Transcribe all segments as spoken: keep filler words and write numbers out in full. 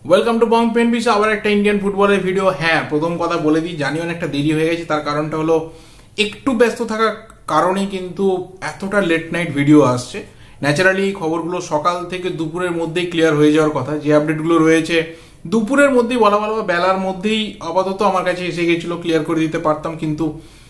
Welcome to bong pen piece, আবার একটা Indian ফুটবলের ভিডিও। হ্যাঁ, প্রথম কথা বলে দিই, জানি অনেকটা দেরি হয়ে গেছে। তার কারণটা হলো একটু ব্যস্ত থাকার কারণেই কিন্তু এতটা লেট নাইট ভিডিও আসছে। ন্যাচারালি এই খবরগুলো সকাল থেকে দুপুরের মধ্যেই ক্লিয়ার হয়ে যাওয়ার কথা। যে আপডেটগুলো রয়েছে দুপুরের মধ্যেই বলা ভালো বা বেলার মধ্যেই আপাতত আমার কাছে এসে গেছিল, ক্লিয়ার করে দিতে পারতাম, কিন্তু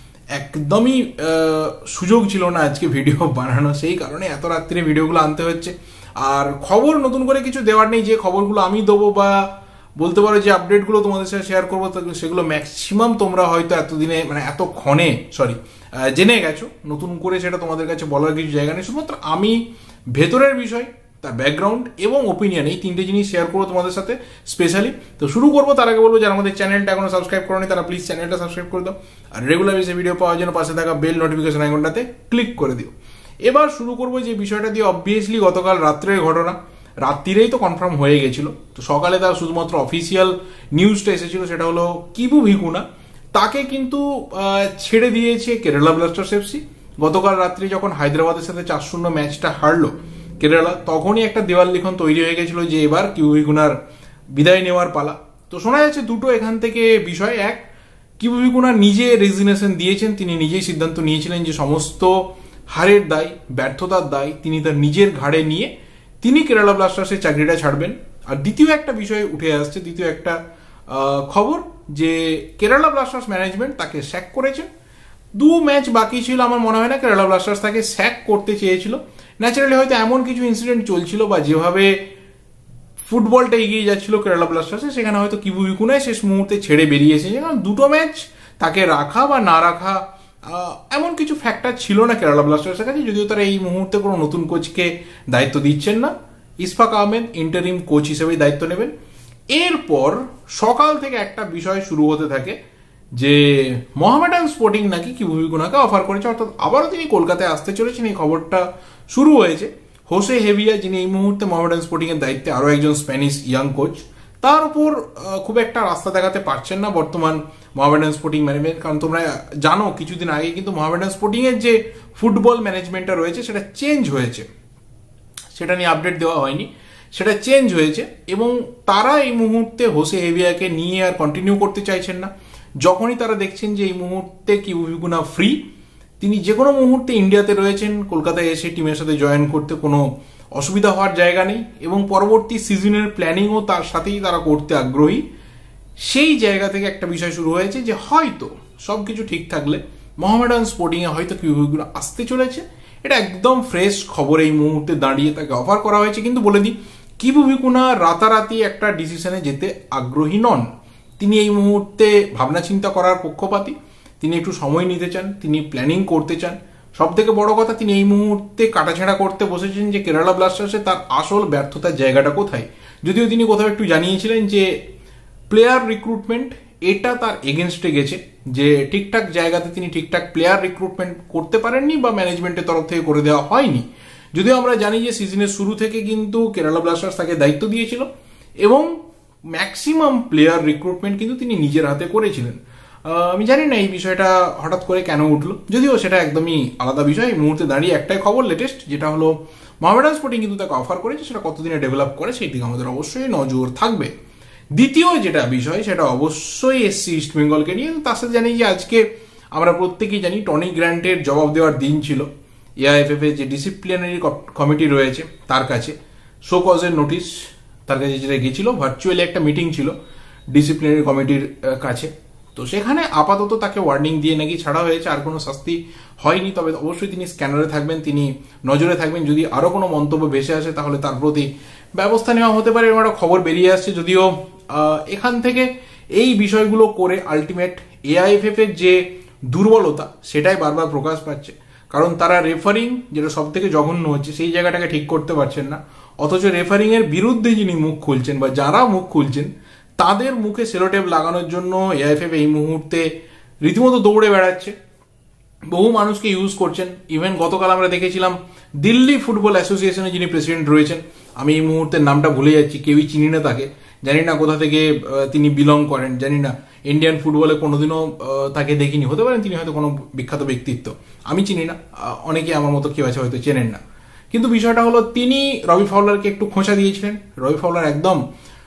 একদমই সুযোগ ছিল না আজকে ভিডিও বানানো। সেই কারণে এত রাত্রিরে ভিডিওগুলো আনতে হচ্ছে। আর খবর নতুন করে কিছু দেওয়ার নেই। যে খবরগুলো আমি দেবো বা বলতে পারো যে আপডেটগুলো তোমাদের সাথে শেয়ার করবো, সেগুলো ম্যাক্সিমাম তোমরা হয়তো এতদিনে মানে এতক্ষণে সরি জেনে গেছো। নতুন করে সেটা তোমাদের কাছে বলার কিছু জায়গা নেই। শুধুমাত্র আমি ভেতরের বিষয়, তার ব্যাকগ্রাউন্ড এবং ওপিনিয়ন, এই তিনটে জিনিস শেয়ার করবো তোমাদের সাথে স্পেশালি। তো শুরু করবো। তার আগে বলবো, যারা আমাদের চ্যানেলটা এখনো সাবস্ক্রাইব করোনি তারা প্লিজ চ্যানেলটা সাবস্ক্রাইব করে দাও। আর রেগুলার বেসে ভিডিও পাওয়ার জন্য পাশে থাকা বেল নোটিফিকেশন আইকনটাতে ক্লিক করে দিও। এবার শুরু করবো যে বিষয়টা দিয়ে। অবভিয়াসলি গতকাল রাত্রের ঘটনা, রাত্রিরেই তো কনফার্ম হয়ে গেছিল। তো সকালে তার শুধুমাত্র অফিসিয়াল নিউজটা এসেছিল, সেটা হলো কিবু ভিকুনা তাকে কিন্তু ছেড়ে দিয়েছে কেরালা ব্লাস্টার্স এফসি। গতকাল রাত্রি যখন হায়দ্রাবাদের সাথে চার শূন্য ম্যাচটা হারলো কেরালা, তখনই একটা দেওয়াল লিখন তৈরি হয়ে গেছিল যে এবার কিবু ভিকুনার বিদায় নেওয়ার পালা। তো শোনা যাচ্ছে দুটো এখান থেকে বিষয়। এক, কিবু ভিকুনা নিজে রেজিগনেশন দিয়েছেন, তিনি নিজেই সিদ্ধান্ত নিয়েছিলেন যে সমস্ত হারের দায়, ব্যর্থতার দায় তিনি তার নিজের ঘাড়ে নিয়ে তিনি কেরালা ব্লাস্টার্সের চাকরিটা ছাড়বেন। আর দ্বিতীয় একটা বিষয় উঠে আসছে, দ্বিতীয় একটা খবর যে কেরালা ব্লাস্টার্স ম্যানেজমেন্ট তাকে স্যাক করেছেন। দু ম্যাচ বাকি ছিল, আমার মনে হয় না কেরালা ব্লাস্টার্স তাকে স্যাক করতে চেয়েছিল। ন্যাচারালি হয়তো এমন কিছু ইনসিডেন্ট চলছিল বা যেভাবে ফুটবলটা এগিয়ে যাচ্ছিল কেরালা ব্লাস্টার্সে, সেখানে হয়তো কিবু ভিকুনাই শেষ মুহূর্তে ছেড়ে বেরিয়েছে। কারণ দুটো ম্যাচ তাকে রাখা বা না রাখা এমন কিছু ফ্যাক্টর ছিল না কেরালা ব্লাস্টার্সের কাছে। যদিও তারা এই মুহূর্তে কোনো নতুন কোচকে দায়িত্ব দিচ্ছেন না, ইশফাক আহমেদ ইন্টারিম কোচ হিসেবেই দায়িত্ব নেবেন। এরপর সকাল থেকে একটা বিষয় শুরু হতে থাকে যে মোহামেডান স্পোর্টিং নাকি কিবু ভিকুনাকে অফার করেছে, অর্থাৎ আবারও তিনি কলকাতায় আসতে চলেছেন। এই খবরটা শুরু হয়েছে। হোসে হেভিয়া, যিনি এই মুহূর্তে মোহামেডান স্পোর্টিং এর দায়িত্বে, আরো একজন স্প্যানিশ ইয়াং কোচ, তার উপর খুব একটা রাস্তা দেখাতে পারছেন না বর্তমান মোহামেডান স্পোর্টিং ম্যানেজমেন্ট। কারণ তোমরা জানো কিছুদিন আগে কিন্তু মোহামেডান স্পোর্টিং এর যে ফুটবল ম্যানেজমেন্টটা রয়েছে সেটা চেঞ্জ হয়েছে, সেটা নিয়ে আপডেট দেওয়া হয়নি, সেটা চেঞ্জ হয়েছে। এবং তারা এই মুহূর্তে হোসে হেভিয়াকে নিয়ে আর কন্টিনিউ করতে চাইছেন না। যখনই তারা দেখছেন যে এই মুহূর্তে কিবু ভিকুনা ফ্রি, তিনি যে কোনো মুহূর্তে ইন্ডিয়াতে রয়েছেন, কলকাতায় এসে টিমের সাথে জয়েন করতে কোনো অসুবিধা হওয়ার জায়গা নেই, এবং পরবর্তী সিজনের প্ল্যানিংও তার সাথেই তারা করতে আগ্রহী। সেই জায়গা থেকে একটা বিষয় শুরু হয়েছে যে হয়তো সবকিছু ঠিক থাকলে মোহামেডান স্পোর্টিং এ হয়তো কিবু ভিকুনা আসতে চলেছে। এটা একদম ফ্রেশ খবর, এই মুহূর্তে দাঁড়িয়ে তাকে অফার করা হয়েছে। কিন্তু বলে দিই, কিবু ভিকুনা রাতারাতি একটা ডিসিশনে যেতে আগ্রহী নন। তিনি এই মুহূর্তে ভাবনা চিন্তা করার পক্ষপাতী, তিনি একটু সময় নিতে চান, তিনি প্ল্যানিং করতে চান। সব থেকে বড় কথা, তিনি এই মুহূর্তে কাটাছেঁড়া করতে বসেছেন যে কেরালা ব্লাস্টার্সে তার আসল ব্যর্থতার জায়গাটা কোথায়। যদিও তিনি কোথাও একটু জানিয়েছিলেন যে প্লেয়ার রিক্রুটমেন্ট এটা তার এগেনস্টে গেছে, যে ঠিকঠাক জায়গাতে তিনি ঠিকঠাক প্লেয়ার রিক্রুটমেন্ট করতে পারেননি বা ম্যানেজমেন্টের তরফ থেকে করে দেওয়া হয়নি। যদিও আমরা জানি যে সিজনের শুরু থেকে কিন্তু কেরালা ব্লাস্টার্স তাকে দায়িত্ব দিয়েছিল এবং ম্যাক্সিমাম প্লেয়ার রিক্রুটমেন্ট কিন্তু তিনি নিজের হাতে করেছিলেন। আমি জানি না এই বিষয়টা হঠাৎ করে কেন উঠলো, যদিও সেটা একদমই আলাদা বিষয়। এই মুহূর্তে দাঁড়িয়ে একটাই খবর লেটেস্ট, যেটা হলো মোহামেডান স্পোর্টিং কিন্তু তাকে অফার করেছে। সেটা কতদিনে ডেভেলপ করে সেই দিকে আমাদের অবশ্যই নজর থাকবে। দ্বিতীয় যেটা বিষয়, সেটা অবশ্যই এসসি ইস্ট বেঙ্গলকে নিয়ে। তার সাথে জানি যে আজকে আমরা প্রত্যেকেই জানি টনি গ্র্যান্টের জবাব দেওয়ার দিন ছিল। এআইএফএফ এর যে ডিসিপ্লিনারি কমিটি রয়েছে তার কাছে শো কজের নোটিশ তার কাছে যেটা গিয়েছিল, ভার্চুয়ালি একটা মিটিং ছিল ডিসিপ্লিনারি কমিটির কাছে। তো সেখানে আপাতত তাকে ওয়ার্নিং দিয়ে নাকি ছাড়া হয়েছে, আর কোনো শাস্তি হয়নি। তবে অবশ্যই তিনি স্ক্যানারে থাকবেন, তিনি নজরে থাকবেন। যদি আরো কোনো মন্তব্য ভেসে আসে তাহলে তার প্রতি ব্যবস্থা নেওয়া হতে পারে। এরকম একটা খবর বেরিয়ে আসছে। যদিও এখান থেকে এই বিষয়গুলো করে আলটিমেট এআইএফএফ এর যে দুর্বলতা সেটাই বারবার প্রকাশ পাচ্ছে। কারণ তারা রেফারিং, যেটা সব থেকে জঘন্য হচ্ছে, সেই জায়গাটাকে ঠিক করতে পারছেন না। অথচ রেফারিং এর বিরুদ্ধে যিনি মুখ খুলছেন বা যারা মুখ খুলছেন তাদের মুখে সেলোটেপ লাগানোর জন্য এআইএফএফ এই মুহূর্তে রীতিমতো দৌড়ে বেড়াচ্ছে, বহু মানুষকে ইউজ করছেন। ইভেন গতকাল আমরা দেখেছিলাম দিল্লি ফুটবল অ্যাসোসিয়েশনের যিনি প্রেসিডেন্ট রয়েছেন, আমি এই মুহূর্তে নামটা ভুলে যাচ্ছি, কেউই চিনি না তাকে, জানি না কোথা থেকে তিনি বিলং করেন, জানি না, ইন্ডিয়ান ফুটবলে কোনোদিনও তাকে দেখিনি। হতে পারেন তিনি হয়তো কোনো বিখ্যাত ব্যক্তিত্ব, আমি চিনি না, অনেকে আমার মতো কেউ আছে হয়তো চেনেন না। কিন্তু বিষয়টা হলো তিনি রবি ফাউলারকে একটু খোঁচা দিয়েছিলেন। রবি ফাউলার একদম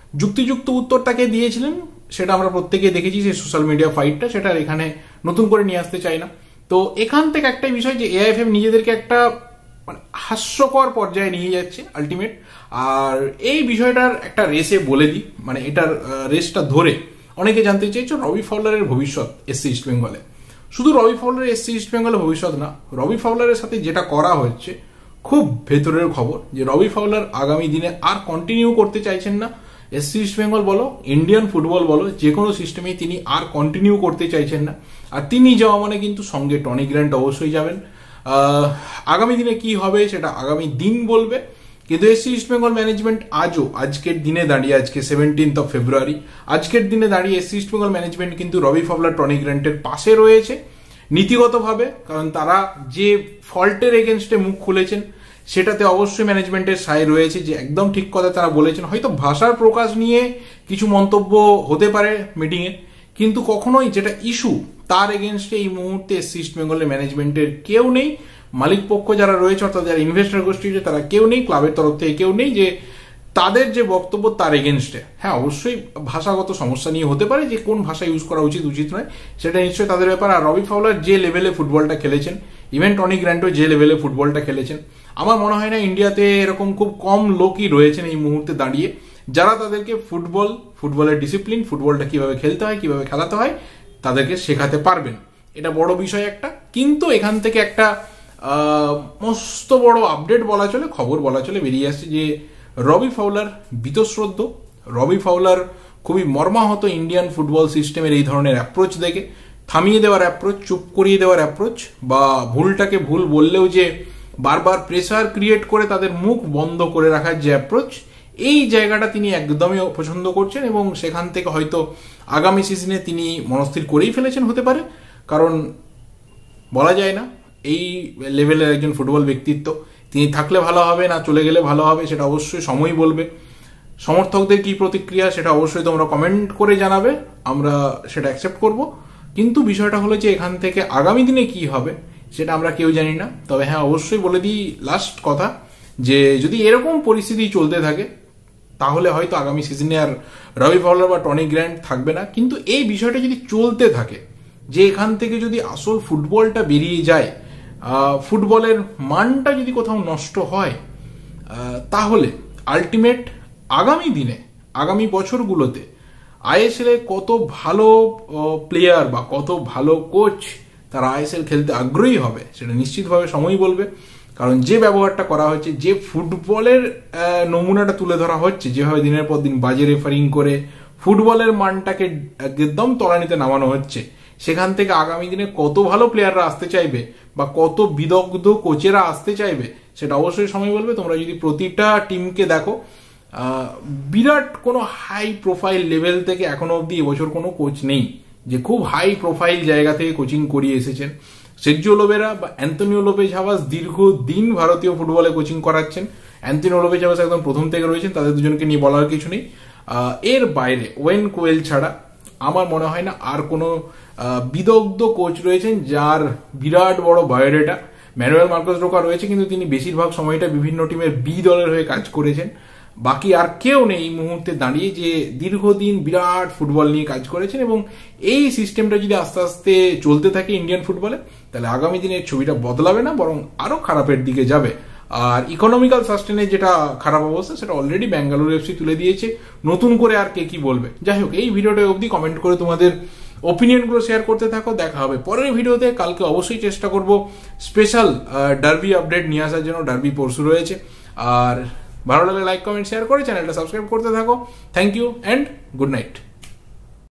যুক্তিযুক্ত উত্তর তাকে দিয়েছিলেন, সেটা আমরা প্রত্যেকে দেখেছি, সেই সোশ্যাল মিডিয়া ফাইটটা, সেটা এখানে নতুন করে নিয়ে আসতে চাই না। তো এখান থেকে একটাই বিষয় যে এআইএফএফ নিজেদেরকে একটা মানে হাস্যকর পর্যায়ে নিয়ে যাচ্ছে আলটিমেট। আর এই বিষয়টার একটা রেসে বলে দিই, মানে এটার রেসটা ধরে অনেকে জানতে চাইছে রবি ফাউলারের ভবিষ্যৎ এসসি ইস্ট বেঙ্গলে। শুধু রবি ফাউলারের এসসি ইস্ট বেঙ্গলে ভবিষ্যৎ না, রবি ফাউলারের সাথে যেটা করা হচ্ছে খুব ভেতরের খবর, যে রবি ফাউলার আগামী দিনে আর কন্টিনিউ করতে চাইছেন না। এসসি ইস্ট বেঙ্গল বলো, ইন্ডিয়ান ফুটবল বলো, যে কোনো সিস্টেমে তিনি আর কন্টিনিউ করতে চাইছেন না। আর তিনি যাওয়া মানে কিন্তু সঙ্গে টনি গ্র্যান্ট অবশ্যই যাবেন। আগামী দিনে কি হবে সেটা আগামী দিন বলবে, কিন্তু এসসি ইস্ট বেঙ্গল ম্যানেজমেন্ট আজও, আজকের দিনে দাঁড়িয়ে, আজকে সেভেন্টিন্থ অফ ফেব্রুয়ারি, আজকের দিনে দাঁড়িয়ে এসসি ইস্ট বেঙ্গল ম্যানেজমেন্ট কিন্তু রবি ফাউলার, টনি গ্র্যান্টের পাশে রয়েছে নীতিগতভাবে। কারণ তারা যে ফল্টের এগেনস্টে মুখ খুলেছেন সেটাতে অবশ্যই ম্যানেজমেন্টের সায় রয়েছে, যে একদম ঠিক কথা তারা বলেছেন। হয়তো ভাষার প্রকাশ নিয়ে কিছু মন্তব্য হতে পারে মিটিংয়ে, কিন্তু কখনোই যেটা ইস্যু তার এগেনস্টে এই মুহূর্তে এসসি ইস্ট বেঙ্গলের ম্যানেজমেন্টের কেউ নেই। মালিক পক্ষ যারা রয়েছে, অর্থাৎ যারা ইনভেস্টর গোষ্ঠী, তারা কেউ নেই, ক্লাবের তরফ থেকে কেউ নেই যে তাদের যে বক্তব্য তার এগেনস্টে। হ্যাঁ, অবশ্যই ভাষাগত সমস্যা নিয়ে হতে পারে, যে কোন ভাষা ইউজ করা উচিত উচিত নয়, সেটা নিশ্চয়ই তাদের ব্যাপার। আর রবি ফাউলার যে লেভেলে ফুটবলটা খেলেছেন, ইভেন টনি গ্র্যান্টও যে লেভেলে ফুটবলটা খেলেছেন, আমার মনে হয় না ইন্ডিয়াতে এরকম খুব কম লোকই রয়েছেন এই মুহূর্তে দাঁড়িয়ে যারা তাদেরকে ফুটবল, ফুটবলের ডিসিপ্লিন, ফুটবলটা কিভাবে খেলতে হয়, কিভাবে খেলাতে হয় তাদেরকে শেখাতে পারবেন। এটা বড় বিষয় একটা। কিন্তু এখান থেকে একটা মস্ত বড় আপডেট বলা চলে, খবর বলা চলে বেরিয়ে আসছে যে রবি ফাউলার বীতশ্রদ্ধ। রবি ফাউলার খুবই মর্মাহত ইন্ডিয়ান ফুটবল সিস্টেমের এই ধরনের অ্যাপ্রোচ দেখে, থামিয়ে দেওয়ার অ্যাপ্রোচ, চুপ করিয়ে দেওয়ার অ্যাপ্রোচ, বা ভুলটাকে ভুল বললেও যে বারবার প্রেসার ক্রিয়েট করে তাদের মুখ বন্ধ করে রাখার যে অ্যাপ্রোচ, এই জায়গাটা তিনি একদমই পছন্দ করছেন। এবং সেখান থেকে হয়তো আগামী সিজনে তিনি মনস্থির করেই ফেলেছেন হতে পারে, কারণ বলা যায় না এই লেভেলের একজন ফুটবল ব্যক্তিত্ব, তিনি থাকলে ভালো হবে না চলে গেলে ভালো হবে, সেটা অবশ্যই সময় বলবে। সমর্থকদের কি প্রতিক্রিয়া সেটা অবশ্যই তোমরা কমেন্ট করে জানাবে, আমরা সেটা অ্যাকসেপ্ট করব। কিন্তু বিষয়টা হলো যে এখান থেকে আগামী দিনে কি হবে সেটা আমরা কেউ জানি না। তবে হ্যাঁ, অবশ্যই বলে দিই লাস্ট কথা, যে যদি এরকম পরিস্থিতি চলতে থাকে তাহলে হয়তো আগামী সিজনে আর রবি ফাউলার বা টনি গ্র্যান্ট থাকবে না। কিন্তু এই বিষয়টা যদি চলতে থাকে, যে এখান থেকে যদি আসল ফুটবলটা বেরিয়ে যায়, ফুটবলের মানটা যদি কোথাও নষ্ট হয়, তাহলে আলটিমেট আগামী দিনে, আগামী বছরগুলোতে আইএসএল এ কত ভালো প্লেয়ার বা কত ভালো কোচ তারা আইএসএল খেলতে আগ্রহী হবে সেটা নিশ্চিতভাবে সময় বলবে। কারণ যে ব্যবহারটা করা হচ্ছে, যে ফুটবলের নমুনাটা তুলে ধরা হচ্ছে, যেভাবে দিনের পর দিন বাজে রেফারিং করে ফুটবলের মানটাকে একদম তলানিতে নামানো হচ্ছে, সেখান থেকে আগামী দিনে কত ভালো প্লেয়াররা আসতে চাইবে বা কত বিদগ্ধ কোচেরা আসতে চাইবে সেটা অবশ্যই সময় বলবে। তোমরা যদি প্রতিটা টিমকে দেখো, বিরাট কোনো হাই প্রোফাইল লেভেল থেকে এখনো অব্দি এবছর কোনো কোচ নেই যে খুব হাই প্রোফাইল জায়গা থেকে কোচিং করিয়ে এসেছেন। সের্জিও লোবেরা বা অ্যান্তোনিও লোপেজ হাভাস দীর্ঘদিন ভারতীয় ফুটবলে কোচিং করাচ্ছেন। অ্যান্তোনিও লোপেজ হাভাস একদম প্রথম থেকে রয়েছেন, তাদের দুজনকে নিয়ে বলার কিছু নেই। এর বাইরে ওয়েন কোয়েল ছাড়া আমার মনে হয় না আর কোনো বিদগ্ধ কোচ রয়েছেন যার বিরাট বড় বায়োডেটা। ম্যানুয়েল মার্কোস রোকা রয়েছে, কিন্তু তিনি বেশিরভাগ সময়টা বিভিন্ন টিমের বি দলের হয়ে কাজ করেছেন। বাকি আর কেউ নেই এই মুহূর্তে দাঁড়িয়ে যে দীর্ঘদিন বিরাট ফুটবল নিয়ে কাজ করেছেন। এবং এই সিস্টেমটা যদি আস্তে আস্তে চলতে থাকে ইন্ডিয়ান ফুটবলে, তাহলে আগামী দিনের ছবিটা বদলাবে না, বরং আরো খারাপের দিকে যাবে। আর ইকোনমিক্যাল সাস্টেনের যেটা খারাপ অবস্থা সেটা অলরেডি ব্যাঙ্গালোর এফসি তুলে দিয়েছে, নতুন করে আর কে কি বলবে। যাই হোক, এই ভিডিওটা অবধি কমেন্ট করে তোমাদের ওপিনিয়নগুলো শেয়ার করতে থাকো। দেখা হবে পরের ভিডিওতে। কালকে অবশ্যই চেষ্টা করব স্পেশাল ডার্বি আপডেট নিয়ে আসার জন্য, ডার্বি পরশু রয়েছে। আর ভালো লাগলে লাইক কমেন্ট শেয়ার করে চ্যানেলটা সাবস্ক্রাইব করতে থাকো। Thank you and good night.